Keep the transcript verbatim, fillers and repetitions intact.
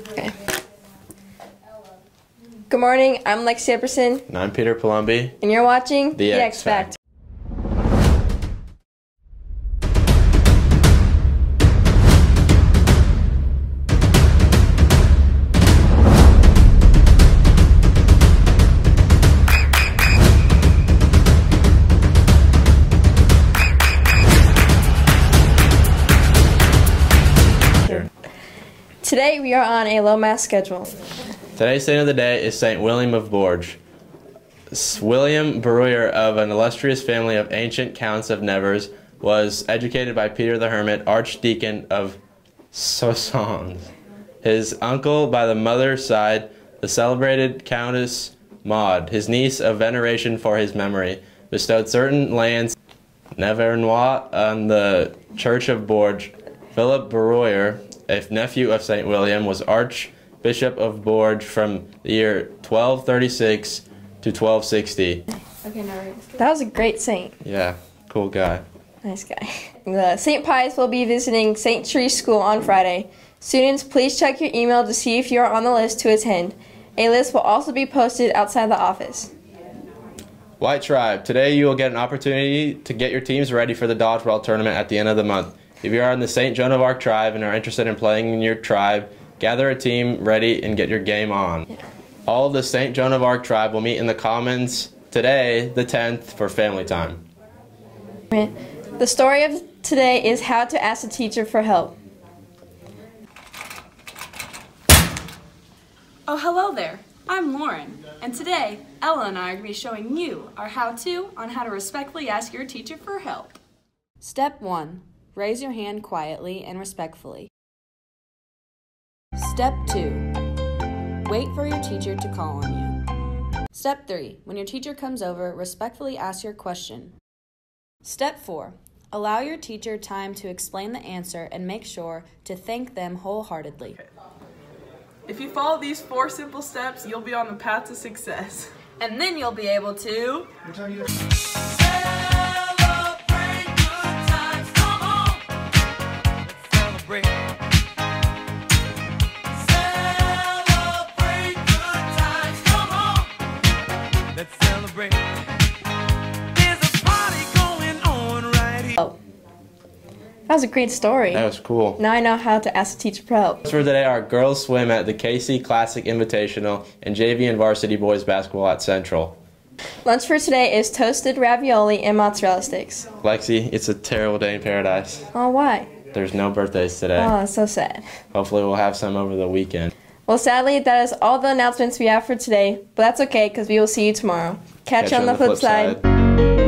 Okay. Good morning, I'm Lexi Epperson. And I'm Peter Palumbi. And you're watching The, the X Factor. Today we are on a low mass schedule. Today's saint of the day is Saint William of Bourges. William Berruyer, of an illustrious family of ancient counts of Nevers, was educated by Peter the Hermit, Archdeacon of Soissons. His uncle by the mother's side, the celebrated Countess Maud, his niece of veneration for his memory, bestowed certain lands Nevernois on the Church of Bourges. Philip Berruyer, a nephew of Saint William, was Archbishop of Bourges from the year twelve thirty-six to twelve sixty. Okay, now that was a great saint. Yeah, cool guy. Nice guy. The Saint Pius will be visiting Saint Therese School on Friday. Students, please check your email to see if you are on the list to attend. A list will also be posted outside the office. White Tribe, today you will get an opportunity to get your teams ready for the dodgeball tournament at the end of the month. If you are in the Saint Joan of Arc tribe and are interested in playing in your tribe, gather a team ready and get your game on. Yeah. All of the Saint Joan of Arc tribe will meet in the Commons today, the tenth, for family time. The story of today is how to ask a teacher for help. Oh, hello there. I'm Lauren, and today Ella and I are going to be showing you our how-to on how to respectfully ask your teacher for help. Step one. Raise your hand quietly and respectfully. Step two. Wait for your teacher to call on you. Step three. When your teacher comes over, respectfully ask your question. Step four. Allow your teacher time to explain the answer and make sure to thank them wholeheartedly. If you follow these four simple steps, you'll be on the path to success. And then you'll be able to... That was a great story. That was cool. Now I know how to ask a teacher for help. For today, our girls swim at the K C Classic Invitational and J V and varsity boys basketball at Central. Lunch for today is toasted ravioli and mozzarella sticks. Lexi, it's a terrible day in paradise. Oh, why? There's no birthdays today. Oh, that's so sad. Hopefully we'll have some over the weekend. Well, sadly, that is all the announcements we have for today, but that's okay because we will see you tomorrow. Catch, Catch you on, on the, the flip, flip side. side.